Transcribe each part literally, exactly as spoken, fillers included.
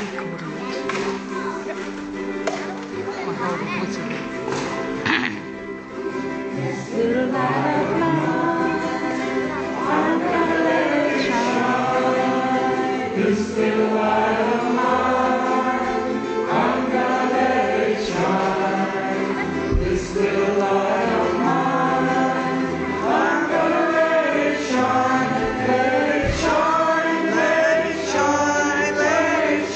Little light of mine, I'm gonna let it shine. This little light of mine, I'm gonna let it shine. This little light of mine, I'm gonna let it shine. Let it shine, let it shine, let it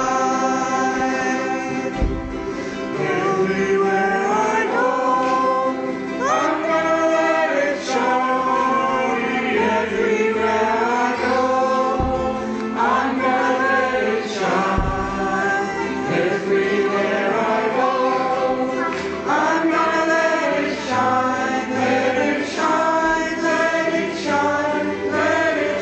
shine. Everywhere I go, I'm gonna let it shine. Everywhere I go, I'm gonna let it shine. Everywhere I go, I'm gonna let it shine. Let it shine, let it shine, let it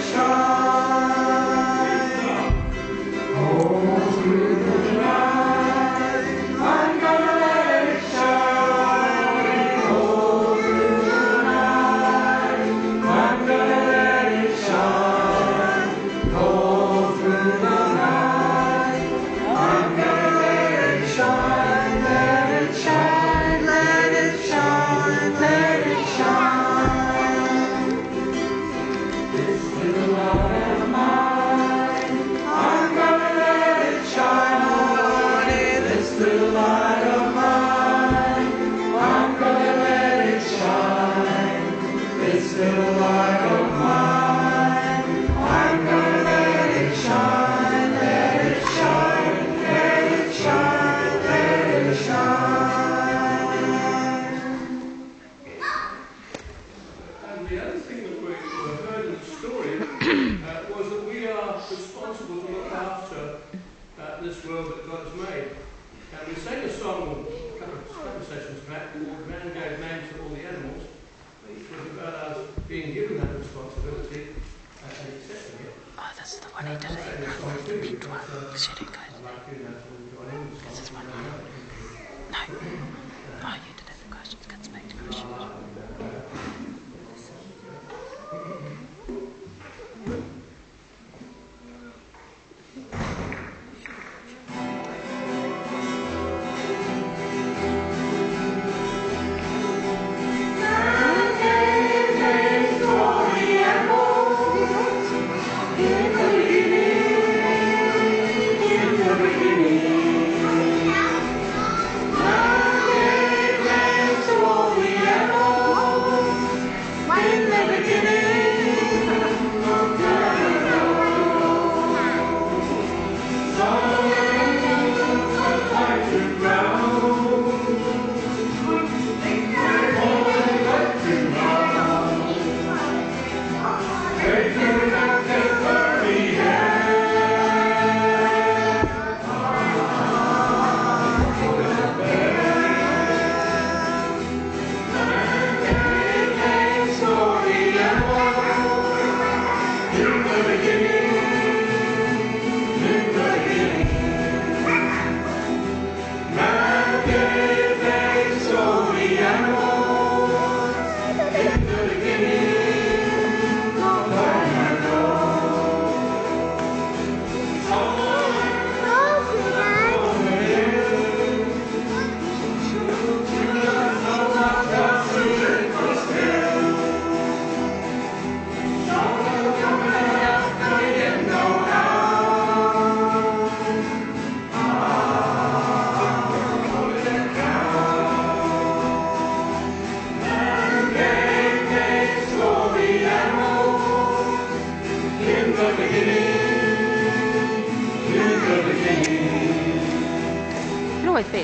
shine. All through the night, I'm gonna let it shine. All through the night, I'm gonna let it shine. All through the night, I'm gonna let it shine. Let it shine, let it shine, let it shine. This little light of mine, I'm gonna let it shine. This little light of mine, I'm gonna let it shine. This little light of mine, I'm gonna let it shine. Let it shine, let it shine, let it shine. And the other thing that we heard in the story uh, was that we are responsible to look after uh, this world that God has made. And we sang a song a couple of, couple of sessions back called Man Gave Names to All the Animals, which was about us being given that responsibility uh, and accepting it. Oh, that's the one he did it. The pink one. Shit, it goes. This is one. No. Oh, you did it. The questions. Gets back to questions. Always been.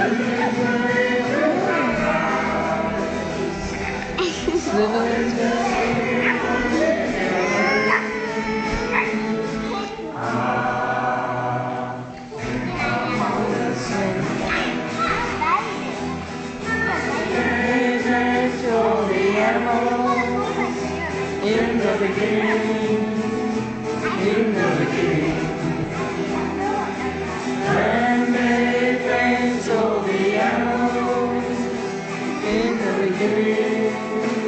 In the beginning, in the beginning, and made things all the animals. In the beginning.